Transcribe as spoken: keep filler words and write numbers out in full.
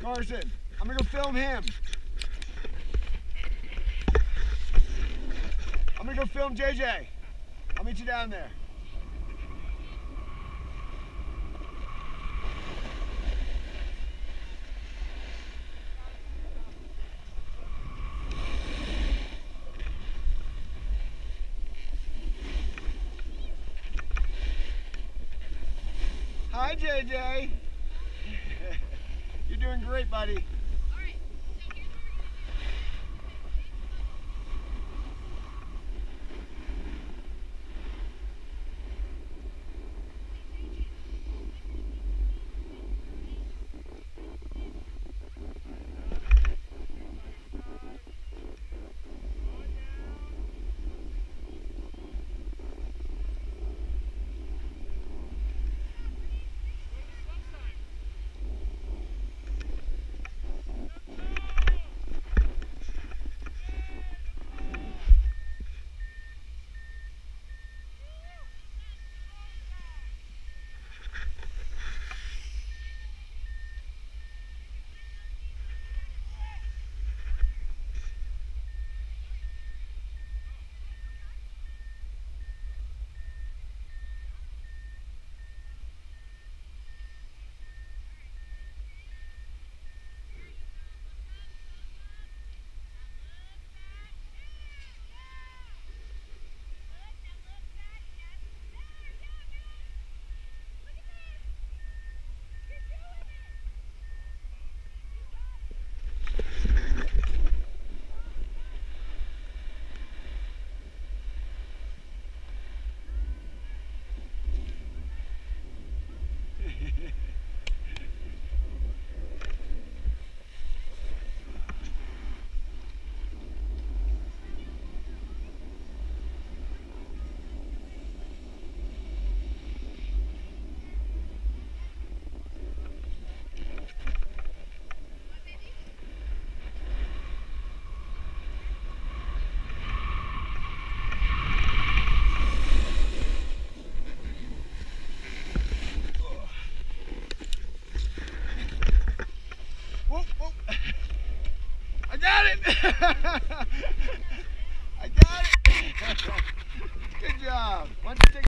Carson, I'm gonna go film him. I'm gonna go film J J. I'll meet you down there. Hi, J J. You're doing great, buddy. I got it! I got it! Good job. Why don't you take